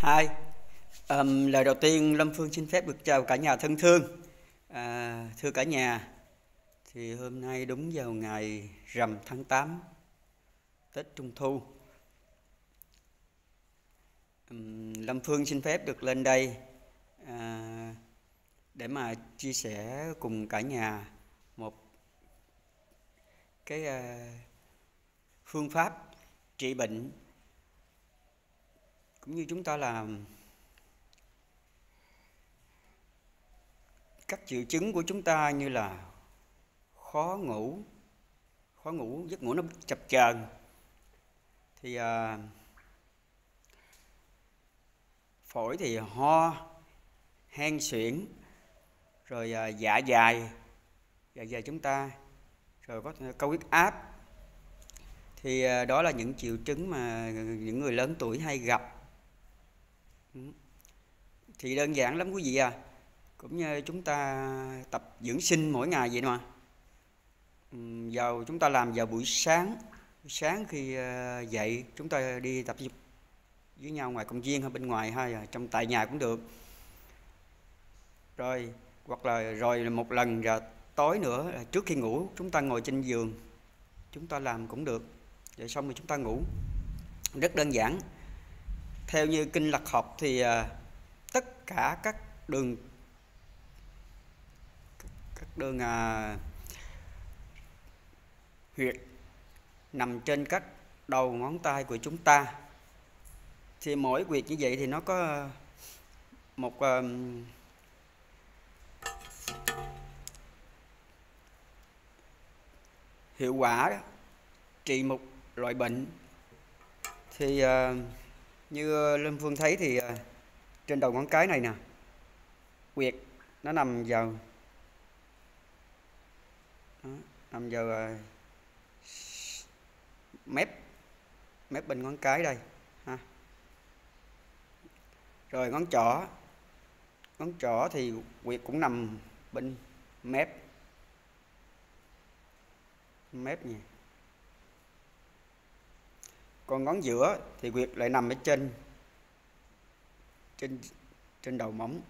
Hai, lời đầu tiên Lâm Phương xin phép được chào cả nhà thân thương. Thưa cả nhà, thì hôm nay đúng vào ngày rằm tháng 8, Tết Trung Thu. Lâm Phương xin phép được lên đây để mà chia sẻ cùng cả nhà một cái phương pháp trị bệnh, cũng như chúng ta làm các triệu chứng của chúng ta như là khó ngủ, giấc ngủ nó chập chờn, thì phổi thì ho, hen suyễn, rồi dạ dày chúng ta, rồi có cao huyết áp. Thì đó là những triệu chứng mà những người lớn tuổi hay gặp. Thì đơn giản lắm quý vị à, cũng như chúng ta tập dưỡng sinh mỗi ngày vậy mà. Chúng ta làm vào buổi sáng khi dậy, chúng ta đi tập dục với nhau ngoài công viên hay bên ngoài hay trong tại nhà cũng được. Rồi hoặc là một lần rồi tối nữa là trước khi ngủ chúng ta ngồi trên giường chúng ta làm cũng được. Rồi xong rồi chúng ta ngủ. Rất đơn giản. Theo như kinh Lạc học thì tất cả các đường huyệt nằm trên các đầu ngón tay của chúng ta, thì mỗi huyệt như vậy thì nó có một hiệu quả đó, trị một loại bệnh. Thì như Lâm Phương thấy thì trên đầu ngón cái này nè, huyệt nó nằm vào mép bên ngón cái đây ha. Rồi ngón trỏ thì huyệt cũng nằm bên mép nha. Còn ngón giữa thì huyệt lại nằm ở trên đầu móng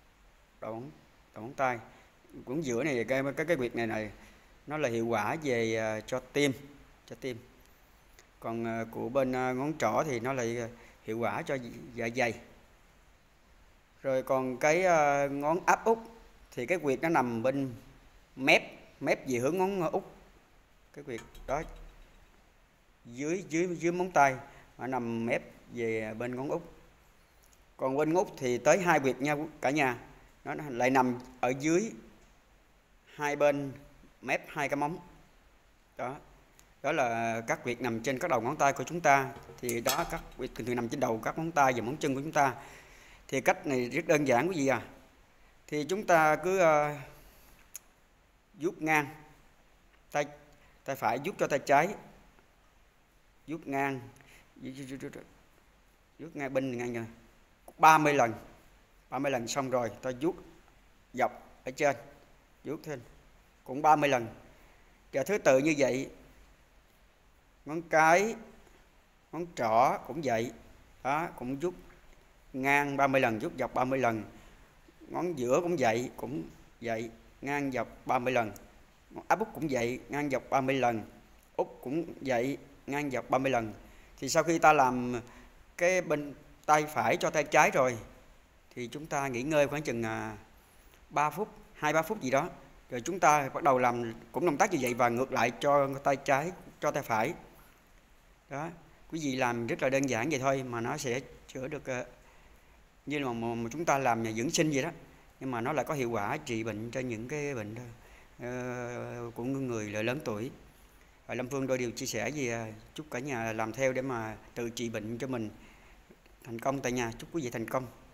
tay. Ngón giữa này cái huyệt này nó là hiệu quả về cho tim. Còn của bên ngón trỏ thì nó lại hiệu quả cho dạ dày. Rồi còn cái ngón áp út thì cái huyệt nó nằm bên mép về hướng ngón út. Cái huyệt đó dưới móng tay, nó nằm mép về bên ngón út. Còn bên ngón út thì tới hai huyệt nha cả nhà, nó lại nằm ở dưới hai bên mép hai cái móng. Đó là các huyệt nằm trên các đầu ngón tay của chúng ta. Thì đó, các huyệt thường nằm trên đầu các ngón tay và móng chân của chúng ta. Thì cách này rất đơn giản quý vị à. Thì chúng ta cứ vuốt ngang tay phải, vuốt cho tay trái, vuốt ngang bên ngang rồi 30 lần xong rồi ta vuốt dọc ở trên, vuốt thêm cũng 30 lần. Và thứ tự như vậy, ngón cái, ngón trỏ cũng vậy đó, cũng vuốt ngang 30 lần, vuốt dọc 30 lần. Ngón giữa cũng vậy, ngang dọc 30 lần. Ngón áp út cũng vậy, ngang dọc 30 lần. Út cũng vậy, ngang dọc 30 lần. Thì sau khi ta làm cái bên tay phải cho tay trái rồi thì chúng ta nghỉ ngơi khoảng chừng 3 phút, 2-3 phút gì đó. Rồi chúng ta bắt đầu làm cũng động tác như vậy và ngược lại cho tay trái cho tay phải. Đó, quý vị làm rất là đơn giản vậy thôi mà nó sẽ chữa được như là mà chúng ta làm nhà dưỡng sinh vậy đó. Nhưng mà nó lại có hiệu quả trị bệnh cho những cái bệnh của người lớn tuổi. Và Lâm Phương đôi điều chia sẻ gì chúc cả nhà làm theo để mà tự trị bệnh cho mình thành công tại nhà. Chúc quý vị thành công.